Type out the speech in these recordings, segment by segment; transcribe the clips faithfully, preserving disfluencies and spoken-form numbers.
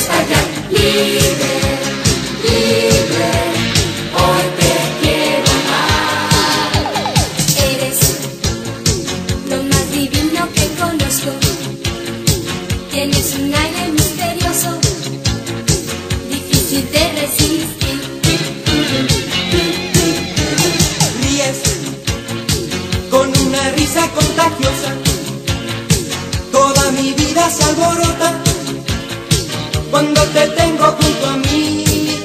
estallar. Libre, libre, hoy te quiero amar. Eres lo más divino que conozco. Tienes un aire misterioso, difícil de resistir. Ríes con una risa contagiosa, toda mi vida se alborota cuando te tengo junto a mí.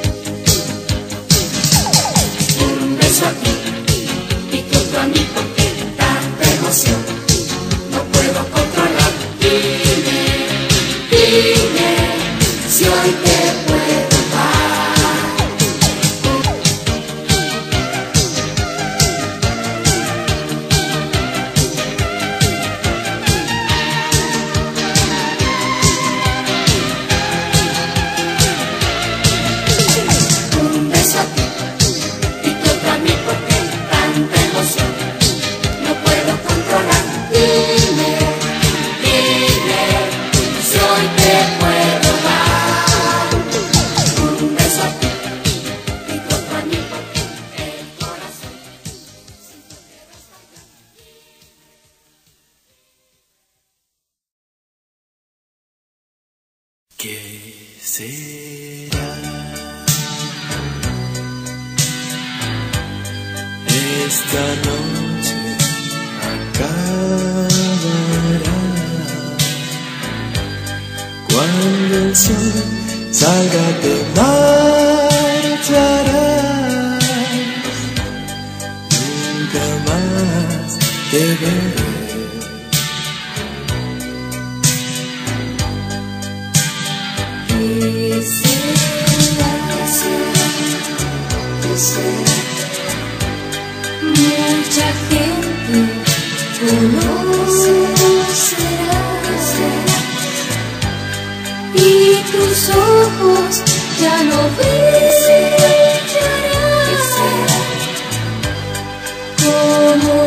Un beso aquí y que otro a mí, porque tanta emoción no puedo controlar. Dime, dime si hoy te puedo amar. Un beso aquí y que otro a mí, porque tanta emoción no puedo controlar. Dime, dime si hoy te puedo dar. Un beso aquí y que otro a mí, porque el corazón siento que va a estallar. ¿Qué será? Esta noche acabará cuando el sol salga, te marcharás. Nunca más te veré. ¿Qué será? ¿Qué será? Mucha gente conocerá y tus ojos ya no brillarán como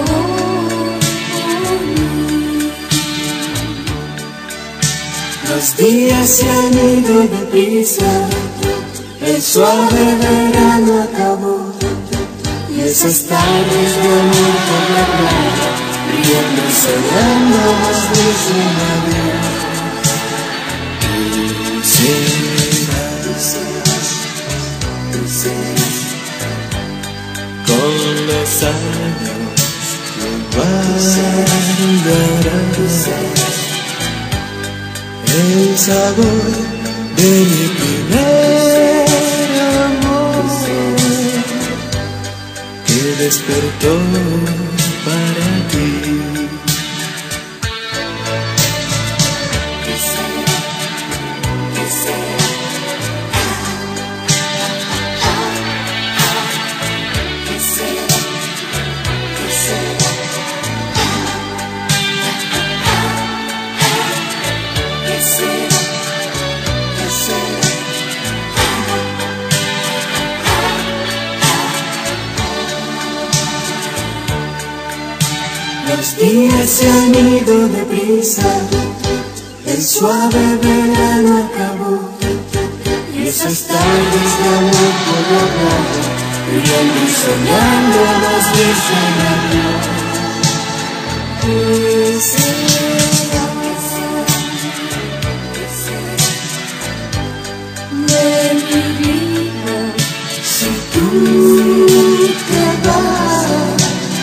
hoy. Los días se han ido deprisa, el suave verano acabó, y esas tardes de amor por la playa, riendo y soñando nos dicen adiós. Tú serás, tú serás, con los años guardarás el sabor de mi primer amor, que despertó para ti. ¿Qué será? ¿Qué será? ¿Qué será? ¿Qué será? ¿Qué será? ¿Qué será? Los días se han ido deprisa, el suave verano acabó, y esas tardes de amor por la playa, riendo y soñando nos dicen adiós. ¿Qué será? ¿Qué será? ¿Qué será? De mi vida, si tú te vas,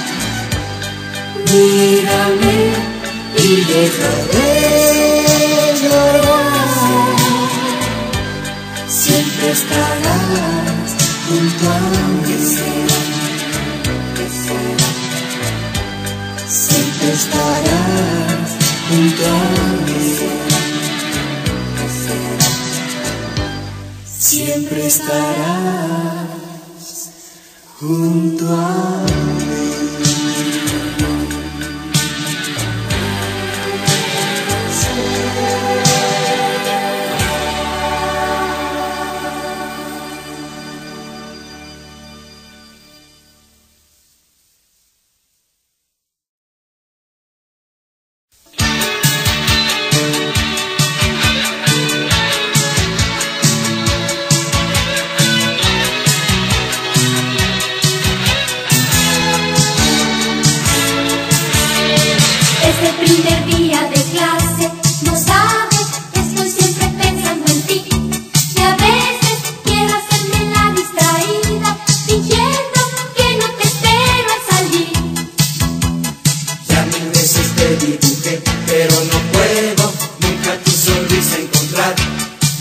mírame y deja de llorar. Siempre estarás junto a mí. ¿Qué será? ¿Qué será? Siempre estarás junto a mí. ¿Qué será? Siempre estarás junto a mí.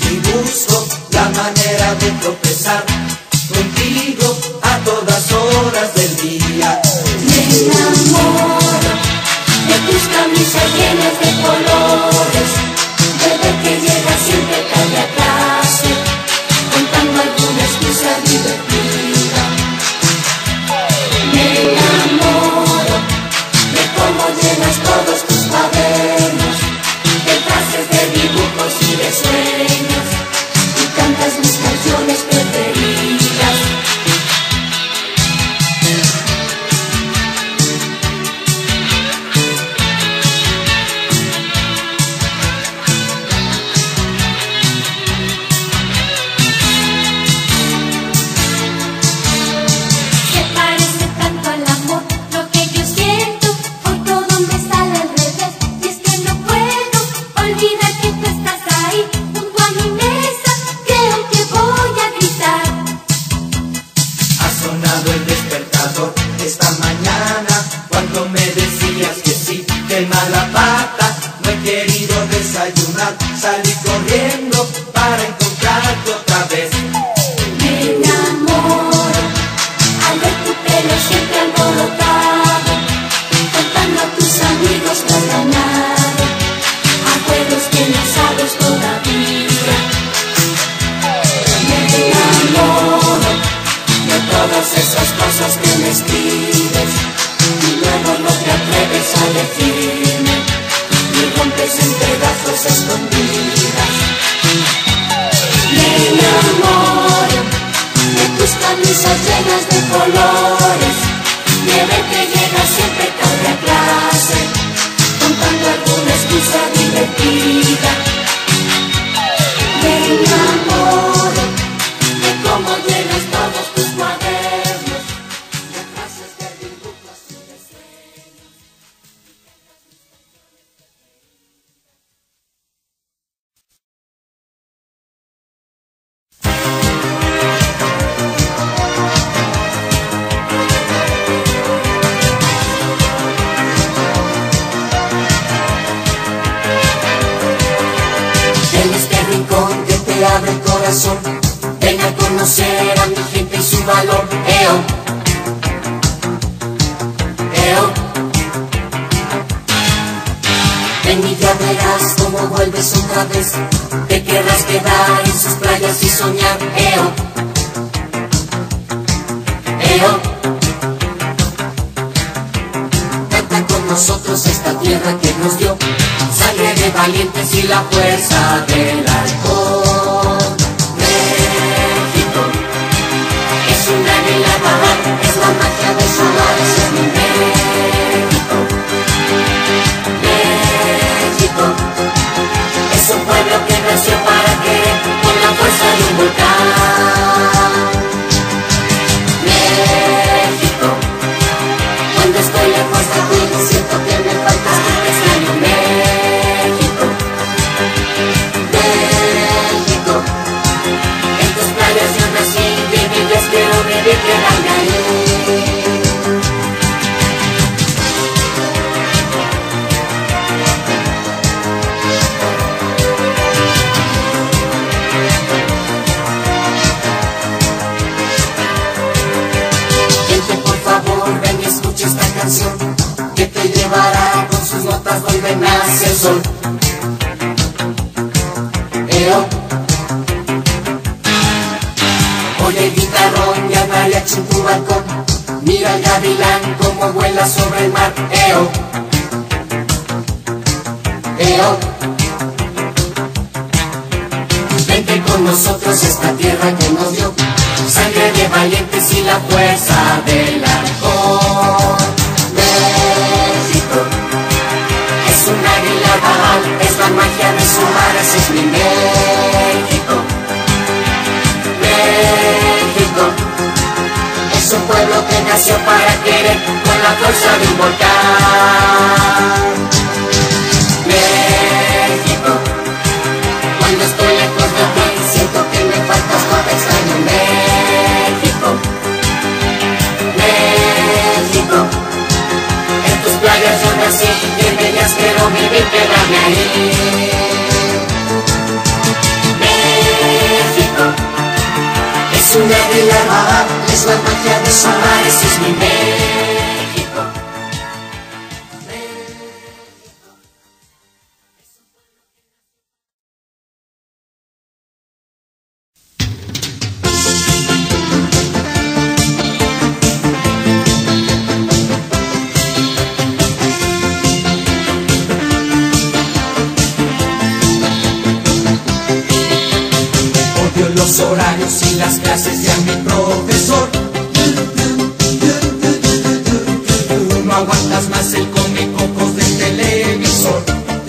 y busco la manera de tropezar contigo a todas horas del día. Me enamoro de tus camisas llenas de colores, de ver que llegas siempre tarde a clase, contando alguna excusa divertida. Me enamoro de cómo llenas todos tus cuadernos, de frases, de dibujos y de sueños, y cantas mis canciones preferidas. Se parece tanto al amor lo que yo siento, hoy todo me sale al revés, y es que no puedo olvidar que tú estás ahí, junto a mi mesa, creo que voy a gritar. Ha sonado el despertador esta mañana cuando me decías que sí, que mala pata, no he querido desayunar, salí corriendo para encontrarte otra vez. Me enamoro al ver tu pelo siempre alborotado, contando a tus amigos que has ganado, a juegos que no sabes todavía. Me enamoro de todas esas cosas que me escribes y luego no te atreves a decirme, y rompes en pedazos escondidas. Me enamoro de tus camisas llenas de colores, de ver que llegas siempre tarde a clase, contando alguna excusa divertida. Me enamoro de cómo llenas todos tus cuadernos, de frases, de dibujos y de sueños. En este rincón que te abre el corazón, ven a conocer a mi gente y su valor. Eo, eo. Ven y ya verás cómo vuelves otra vez, te querrás quedar en sus playas y soñar. Eo, eo. Canta con nosotros esta tierra que nos dio sangre de valientes y la fuerza del alcohol. México es un águila bajar, es la magia de su mar, ese es mi México. México es un pueblo que nació para querer con la fuerza de un volcán. México, cuando estoy lejos de ti siento que me faltas, que te extraño. México, México, en tus playas yo nací, viví y quiero vivir, quedarme ahí. Gente, por favor, ven y escucha esta canción que te llevará con sus notas donde nace el sol. Eo. Oye el guitarrón y el mariachi en tu balcón, mira el gavilán como vuela sobre el mar. Eo, eo. Vente con nosotros esta tierra que nos dio sangre de valientes y la fuerza del alcohol. México es un águila bajar, es la magia de su mar, ese es mi México. México es un pueblo que nació para querer con la fuerza de un volcán. México, cuando estoy lejos de ti siento que me faltas, no te extraño. México, México, en tus playas yo nací y en ellas quiero vivir, quedarme ahí. México, cumbia de la Armada, es la magia de su mar, ese es mi México. Odio los horarios y las clases de a mi profesor. No aguantas más el come cocos del televisor.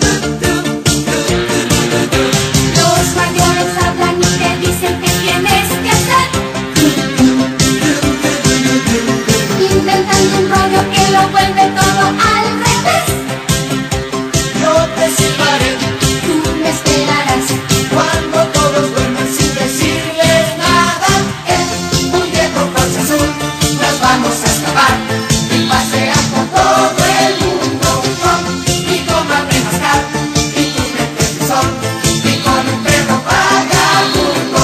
Los mayores hablan y te dicen que tienes que hacer, inventando un rollo que lo vuelve todo al revés. Yo te silbaré Tú me esperarás cuando todos duerman sin decirles nada. En un viejo coche azul nos vamos a escapar y pasear por todo el mundo con mi goma de mascar y tus lentes de sol y con un perro vagabundo.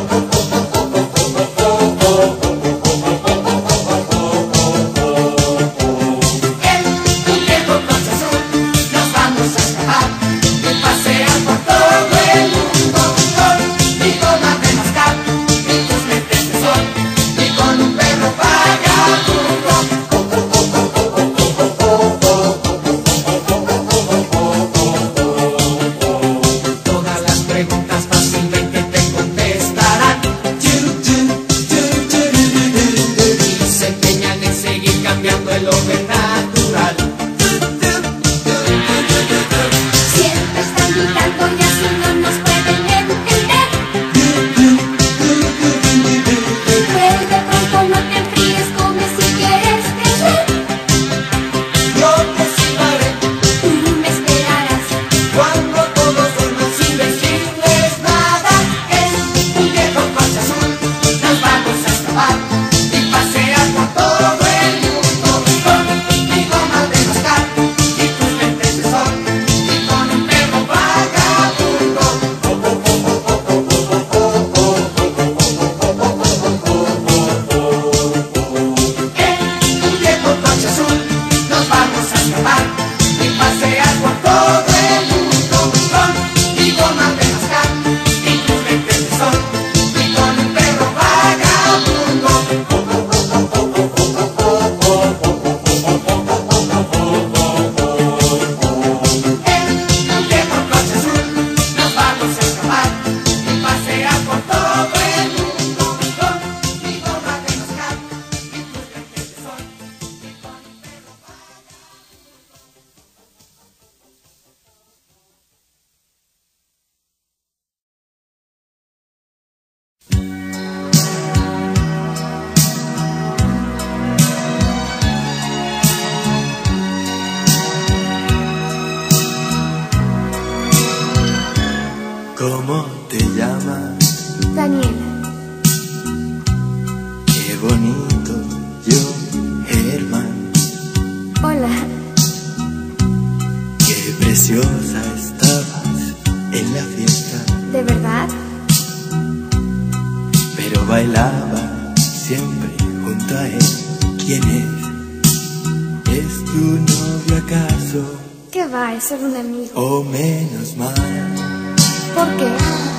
En un viejo coche azul nos vamos a escapar y pasear por todo el mundo con mi goma de mascar y tus lentes de sol y con un perro vagabundo. Todas las preguntas fácilmente te contestarán y se empeñan en seguir cambiando el orden natural. Siempre están gritando y así no nos pueden entender. Pero de pronto no te enfríes, come si quieres crecer. Yo te silbaré Tú me esperarás cuando todos duerman sin decirles nada. En un viejo coche azul nos vamos a escapar y pasear por todo el mundo con mi goma de mascar y tus lentes de sol y con un perro vagabundo. En un viejo coche azul nos vamos a escapar y pasear por todo el mundo con mi goma de mascar y tus lentes de sol y con un perro vagabundo. En un viejo coche azul nos vamos a escapar y pasear por todo el mundo con mi goma de mascar y tus lentes de sol y con un perro vagabundo. ¿Cómo te llamas? Daniela. Qué bonito, yo, Germán. Hola. Qué preciosa estabas en la fiesta, ¿De verdad? pero bailaba siempre junto a él. ¿Quién es? ¿Es tu novio acaso? ¿Qué va? Es solo un amigo. O menos mal, ¿Por qué?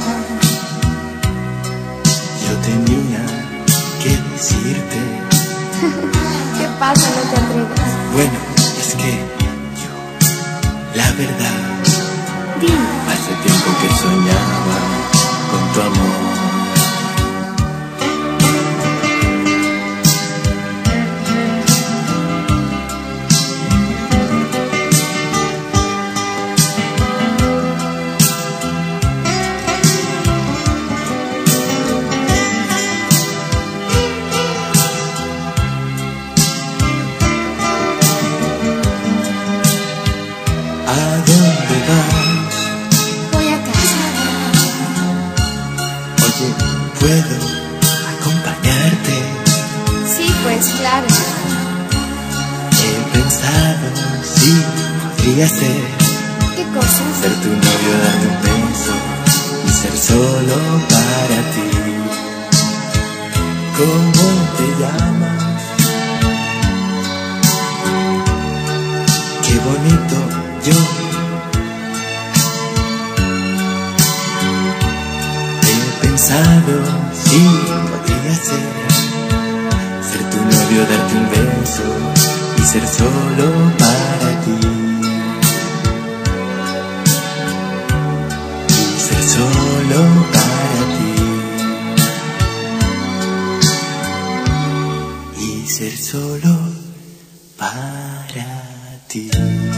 yo tenía que decirte. ¿Qué pasa? No te atreves. Bueno, es que yo, la verdad, Dime. hace tiempo que soñaba con tu amor. ¿A dónde vas? Voy a casa. Oye, ¿puedo acompañarte? Sí, pues claro. He pensado si podría ser ¿Qué cosas? ser tu novio, darte un beso y ser solo para ti. cómo te llamas. Qué bonito yo. He pensado si podría ser, ser tu novio, darte un beso y ser solo para ti. Y ser solo para ti. Y ser solo para ti.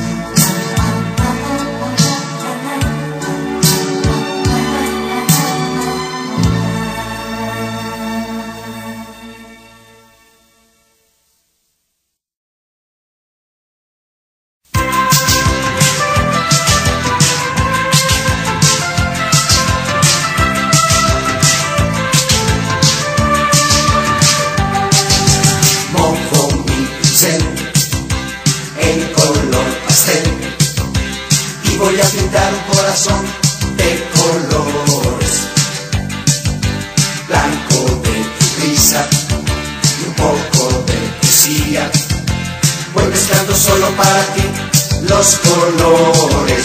Voy a pintar un corazón de colores, blanco de tu risa y un poco de poesía. Voy mezclando solo para ti los colores.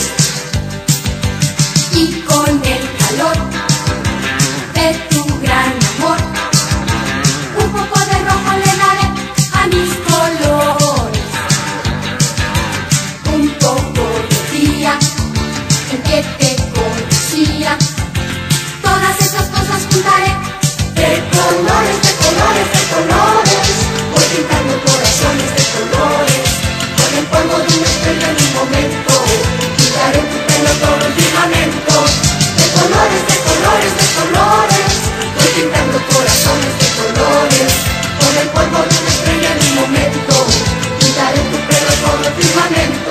Y con el calor de tu gran amor, un poco de rojo le daré a mis colores. Un poco de día en que te conocía, todas esas cosas juntaré. De colores, de colores, de colores, voy pintando corazones de colores. Con el polvo de una estrella en un momento, pintaré tu pelo todo el firmamento. De colores, de colores, de colores, voy pintando corazones de colores. Con el polvo de una estrella en un momento, pintaré tu pelo todo el firmamento.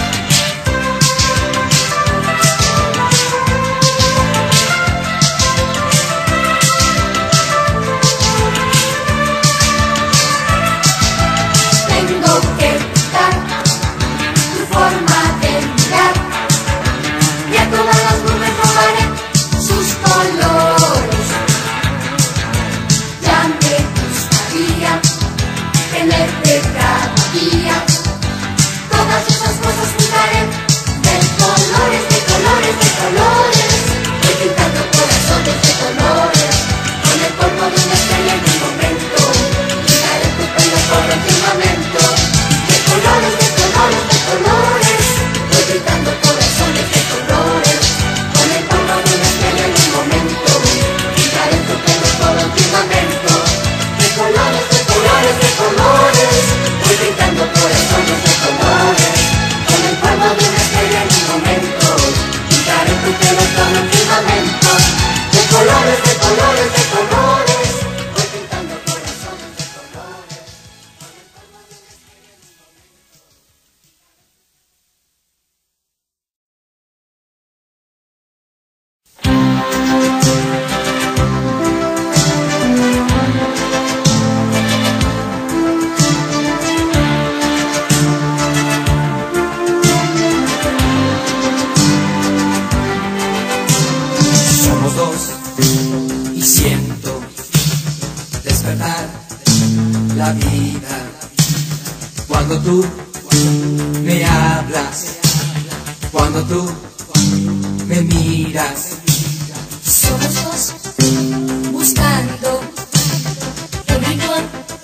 La vida, cuando tú me hablas, cuando tú me miras. Somos dos buscando un rincón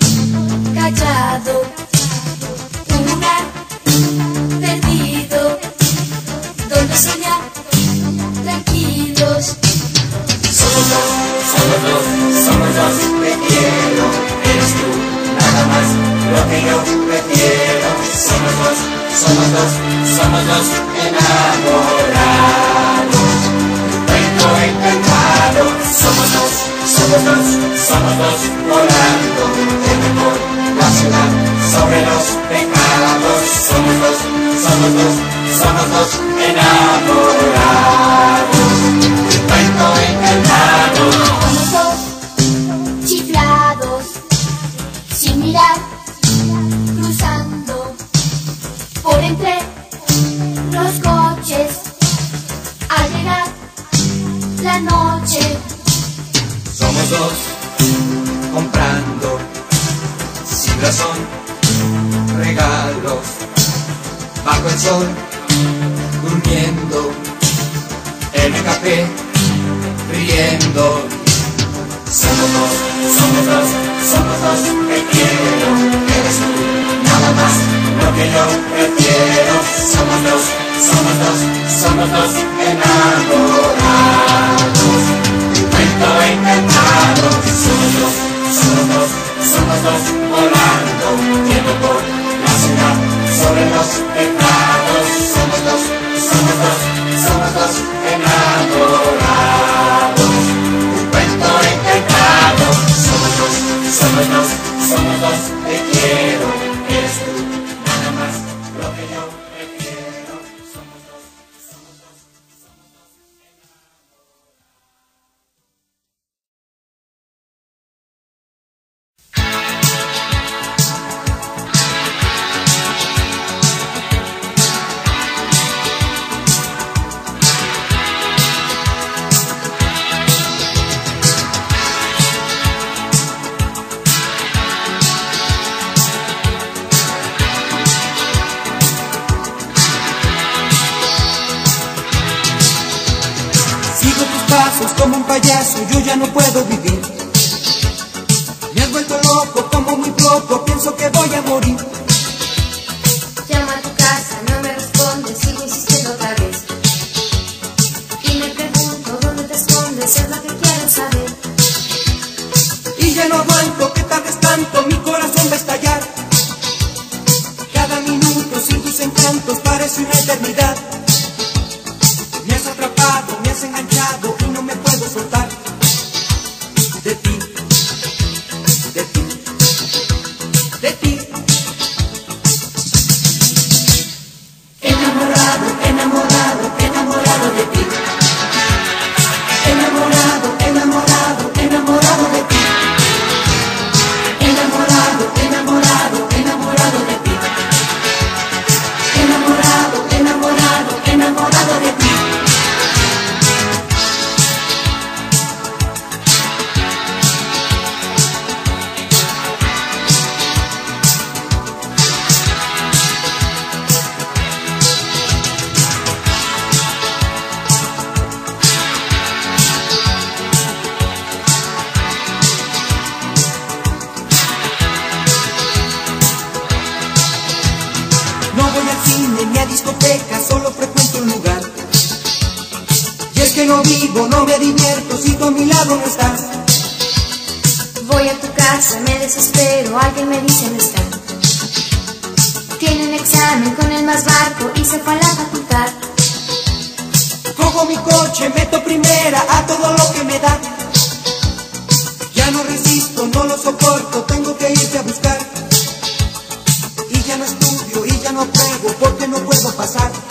callado, un lugar perdido donde soñar tranquilos. Somos dos, somos dos, somos dos, me quiero, eres tú. Nada más lo que yo prefiero. Somos dos, somos dos, somos dos enamorados. Cuento encantado. Somos dos, somos dos, somos dos volando de mejor la ciudad sobre los pecados. Somos dos, somos dos, somos dos enamorados. Cuento encantado. Somos dos chiflados, sin mirar, cruzando por entre los coches. Al llegar la noche, somos dos comprando sin razón regalos bajo el sol, durmiendo en el café, riendo. Somos dos, somos dos, somos dos, te quiero, eres tú, nada más lo que yo prefiero. Somos dos, somos dos, somos dos enamorados, un cuento encantado. Somos dos, somos dos, somos dos volando, yendo por la ciudad sobre los tejados. Somos dos, somos dos, somos dos enamorados, un cuento encantado. Somos dos, somos dos, somos dos, te quiero, eres tú, nada más lo que yo prefiero. Somos dos, somos dos, somos dos como un payaso, yo ya no puedo vivir. Me has vuelto loco, como muy poco, pienso que voy a morir. Llamo a tu casa, no me respondes, sigo insistiendo otra vez. Y me pregunto, ¿dónde te escondes? Es lo que quiero saber. Y ya no aguanto, que tardes tanto, mi corazón va a estallar. Cada minuto sin tus encantos parece una eternidad. Me has atrapado, me has enganchado y no me puedo soltar de ti, de ti, de ti. enamorado, enamorado, enamorado de ti. Enamorado, enamorado, enamorado de ti. Enamorado, enamorado, enamorado de ti. Enamorado, enamorado, enamorado de ti. No voy al cine ni a discoteca, solo frecuento un lugar. Y es que no vivo, no me divierto si tú a mi lado no estás. Voy a tu casa, me desespero, alguien me dice no está. Tiene un examen con el más bajo y se fue a la facultad. Cojo mi coche, meto primera a todo lo que me da. Ya no resisto, no lo soporto, tengo que irte a buscar. Y ya no estudio y ya no juego porque no puedo pasar